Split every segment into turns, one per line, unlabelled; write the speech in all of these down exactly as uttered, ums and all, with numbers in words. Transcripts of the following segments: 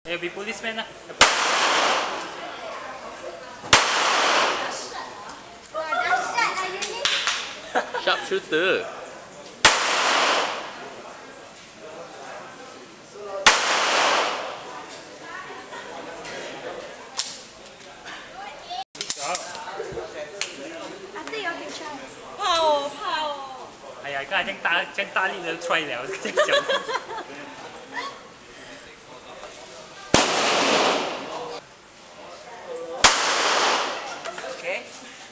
I'll be policeman lah.
Wah, dahsyat lah you ni.
Sharpshooter.
After you can try.
怕哦怕哦。
哎呀，刚才真大真大力的 try 了，真脚。
Okay.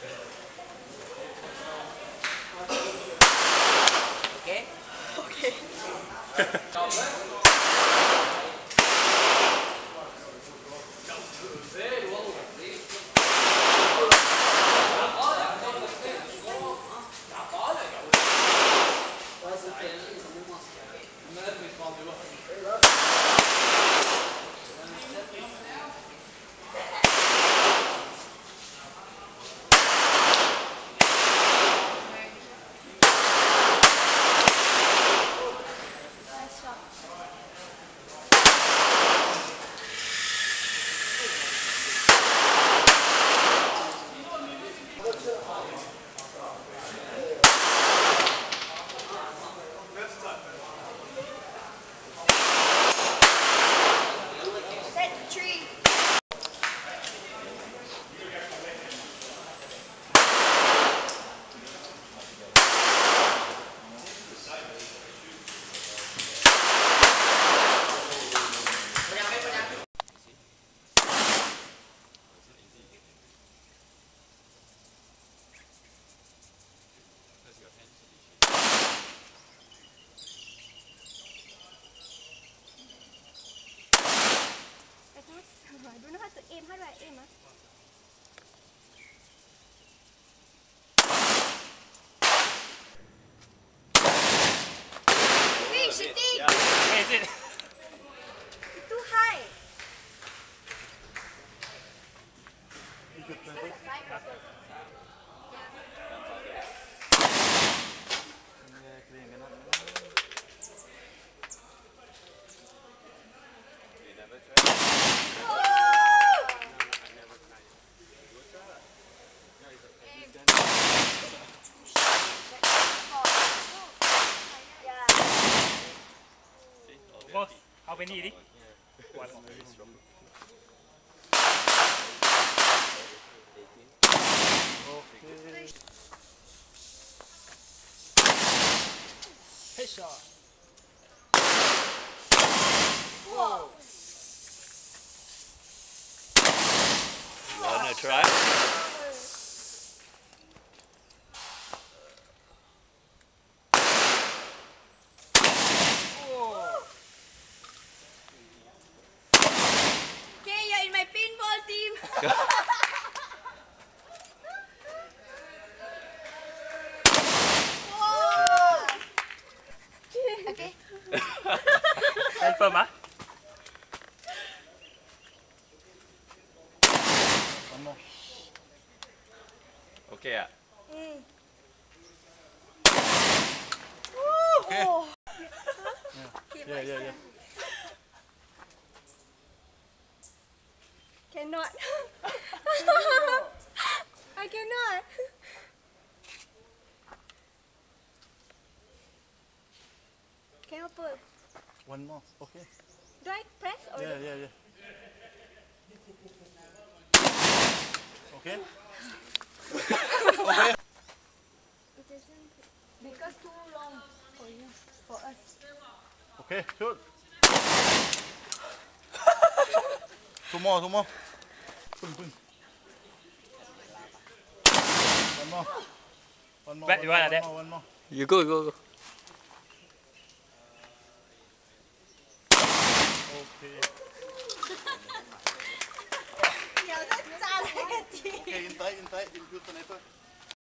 Okay. Okay.
I don't know how to aim. How do I aim? Ah? Hey, shooting!
Yeah. Hey, is it?
Too high.
Boss, how many already? One. Okay. Headshot.
Whoa.
Wanna try?
Okay, you're in my paintball team. Whoa. Okay.
Confirm ah?
One more. Okay ah.
Mm.
Okay.
Oh.
Yeah, yeah, yeah.
Cannot. I cannot. Cannot pull.
One more. Okay.
Do I press or?
Yeah, yeah, yeah. Okay. Okay.
It doesn't because too long for you, for us.
Okay. Shoot. Two more. Two more. Pun, pun. One more. One more.
Back,
one
you want
more,
that?
one more. One more. You go, go, go. Okay.
咬到炸了个鸡。
Okay, hintay, hintay. Input sniper.